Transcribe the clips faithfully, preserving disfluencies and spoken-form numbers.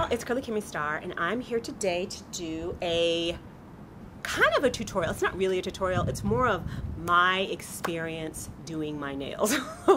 it's Curly Kimmy Star, and I'm here today to do a kind of a tutorial. It's not really a tutorial, it's more of my experience doing my nails.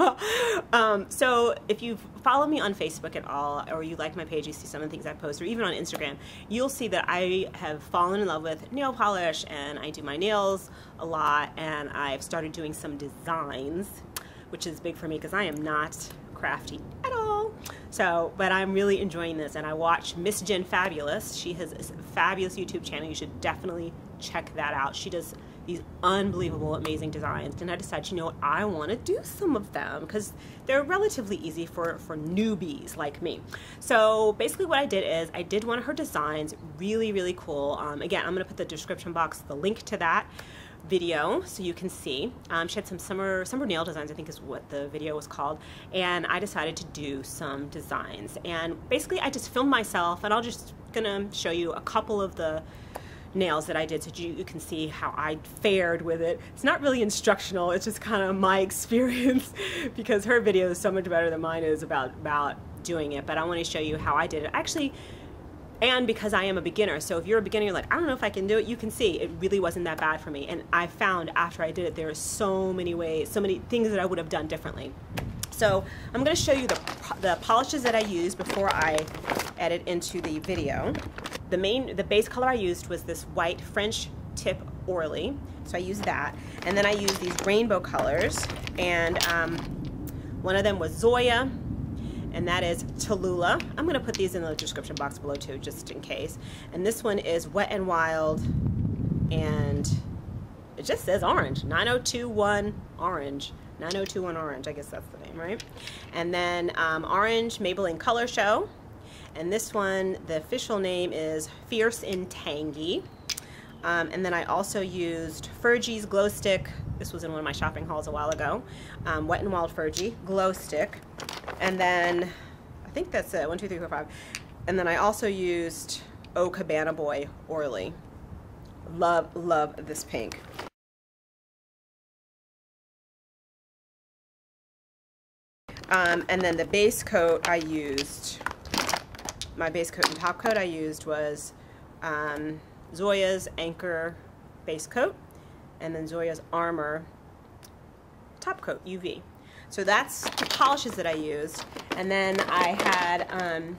um, so if you follow me on Facebook at all, or you like my page, you see some of the things I post, or even on Instagram, you'll see that I have fallen in love with nail polish, and I do my nails a lot, and I've started doing some designs, which is big for me because I am not crafty at all. So, but I'm really enjoying this, and I watch Miss Jen Fabulous. She has a fabulous YouTube channel. You should definitely check that out. She does these unbelievable, amazing designs, and I decided, you know what, I want to do some of them because they're relatively easy for, for newbies like me. So basically what I did is I did one of her designs, really, really cool. Um, again, I'm going to put the description box, the link to that video so you can see. Um, she had some summer summer nail designs, I think is what the video was called, and I decided to do some designs. And basically I just filmed myself, and I'll just gonna show you a couple of the nails that I did so you, you can see how I fared with it. It's not really instructional, it's just kind of my experience because her video is so much better than mine is about, about doing it, but I want to show you how I did it. Actually, and because I am a beginner, so if you're a beginner, you're like, I don't know if I can do it, you can see it really wasn't that bad for me. And I found after I did it, there are so many ways, so many things that I would have done differently. So I'm going to show you the, the polishes that I used before I edit into the video. The main, the base color I used was this white French tip Orly, so I used that. And then I used these rainbow colors, and um, one of them was Zoya, and that is Tallulah. I'm gonna put these in the description box below too, just in case. And this one is Wet n Wild, and it just says orange, nine oh two one orange. nine oh two one orange, I guess that's the name, right? And then um, orange Maybelline Color Show. And this one, the official name is Fierce and Tangy. Um, and then I also used Fergie's Glow Stick. This was in one of my shopping hauls a while ago. Um, Wet n Wild Fergie Glow Stick. And then, I think that's it, one, two, three, four, five. And then I also used Oh Cabana Boy Orly. Love, love this pink. Um, and then the base coat I used, my base coat and top coat I used was um, Zoya's Anchor base coat, and then Zoya's Armor top coat, U V. So that's the polishes that I used. And then I had, um,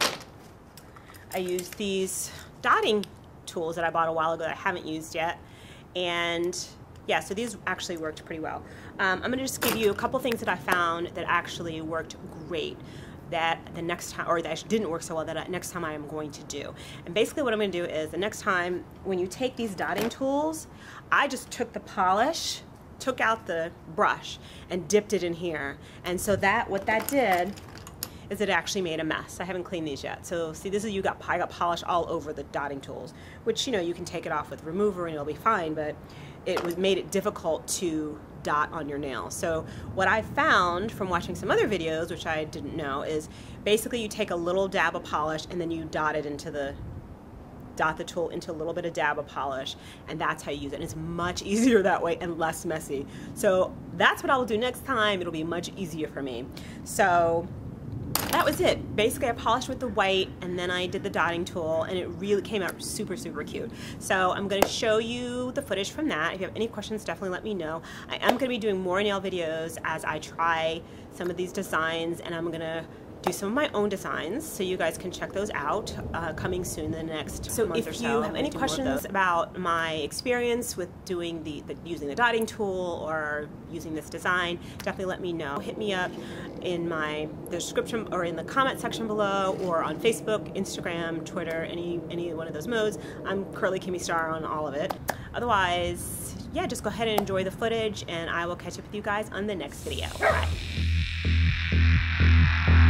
I used these dotting tools that I bought a while ago that I haven't used yet. And yeah, so these actually worked pretty well. Um, I'm gonna just give you a couple things that I found that actually worked great, that the next time, or that actually didn't work so well, that I, next time I am going to do. And basically what I'm gonna do is the next time when you take these dotting tools, I just took the polish, took out the brush and dipped it in here, and so that what that did is it actually made a mess. I haven't cleaned these yet, so see, this is, you got I got polish all over the dotting tools, which, you know, you can take it off with remover and it'll be fine, but it was made it difficult to dot on your nail. So what I found from watching some other videos, which I didn't know, is basically you take a little dab of polish and then you dot it into the dot the tool into a little bit of dab of polish, and that's how you use it. And it's much easier that way and less messy. So that's what I'll do next time. It'll be much easier for me. So that was it. Basically I polished with the white, and then I did the dotting tool, and it really came out super, super cute. So I'm going to show you the footage from that. If you have any questions, definitely let me know. I am going to be doing more nail videos as I try some of these designs, and I'm going to do some of my own designs, so you guys can check those out uh, coming soon in the next so month or so. If you have any questions about my experience with doing the, the using the dotting tool or using this design, definitely let me know. Hit me up in my description or in the comment section below, or on Facebook, Instagram, Twitter, any any one of those modes. I'm Curly Kimmy Star on all of it. Otherwise, yeah, just go ahead and enjoy the footage, and I will catch up with you guys on the next video. Bye.